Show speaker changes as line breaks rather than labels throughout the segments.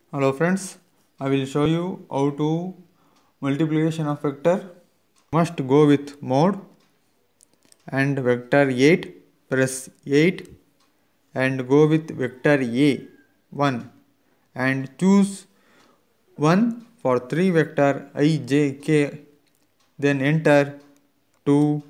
Hello friends, I will show you how to multiplication of vector. Must go with mode and vector 8 press 8 and go with vector a 1 and choose 1 for 3 vector I, j, k, then enter 2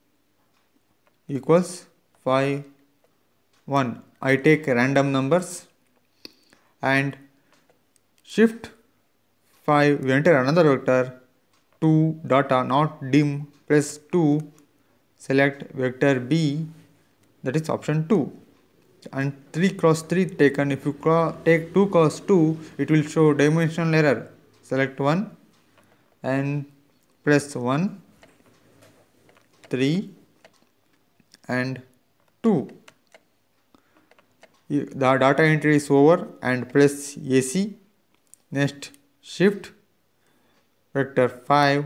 equals 5 1. I take random numbers and shift 5, we enter another vector 2 data not dim, press 2, select vector b, that is option 2, and 3 cross 3 taken. If you take 2 cross 2, it will show dimensional error. Select 1 and press 1, 3 and 2. The data entry is over and press AC. Next shift vector 5.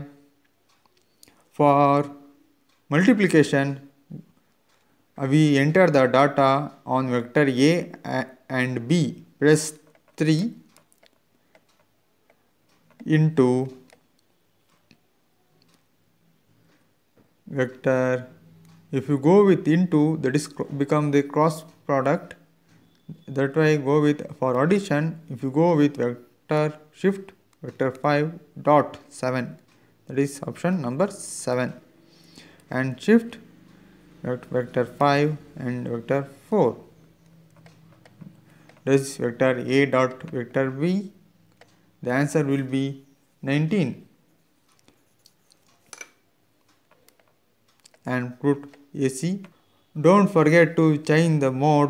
For multiplication, we enter the data on vector A and B. Press 3 into vector. If you go with into, that is become the cross product. That way go with for addition. If you go with vector shift vector 5 dot 7, that is option number 7, and shift vector 5 and vector 4, that is vector a dot vector b. The answer will be 19, and put AC. Don't forget to change the mode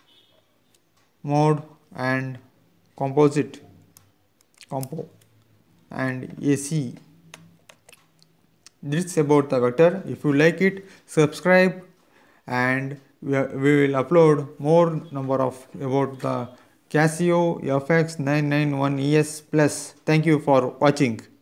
and composite compo and AC. This is about the vector. If you like it, subscribe, and we will upload more number of about the Casio FX 991 ES Plus. Thank you for watching.